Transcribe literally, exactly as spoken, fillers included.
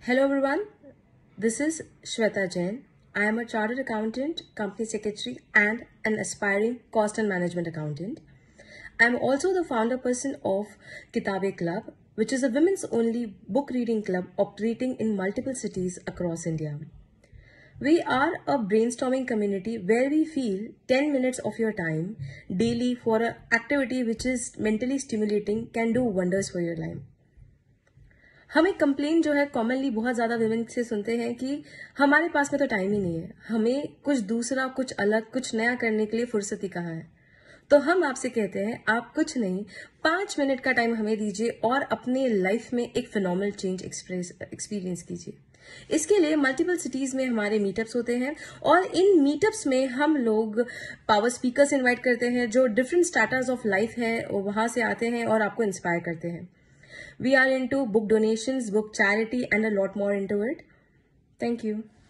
Hello everyone, this is Shweta Jain. I am a chartered accountant, company secretary and an aspiring cost and management accountant. I am also the founder person of Kitabe Club, which is a women's only book reading club operating in multiple cities across India. We are a brainstorming community where we feel ten minutes of your time daily for an activity which is mentally stimulating can do wonders for your life. हम एक complain जो है commonly बहुत ज़्यादा women से सुनते हैं कि हमारे पास में तो टाइम ही नहीं है, हमें कुछ दूसरा, कुछ अलग, कुछ नया करने के लिए फुर्सत ही कहाँ है। तो हम आपसे कहते हैं आप कुछ नहीं, पाँच मिनट का टाइम हमें दीजिए और अपने लाइफ में एक फिनोमिनल चेंज एक्सप्रेस एक्सपीरियंस कीजिए। इसके लिए मल्टीपल सिटीज़ में हमारे मीटअप्स होते हैं और इन मीटअप्स में हम लोग पावर स्पीकर्स इन्वाइट करते हैं जो डिफरेंट स्टार्टर्स ऑफ लाइफ है वहाँ से आते हैं और आपको इंस्पायर करते हैं। We are into book donations, book charity, and a lot more into it. Thank you.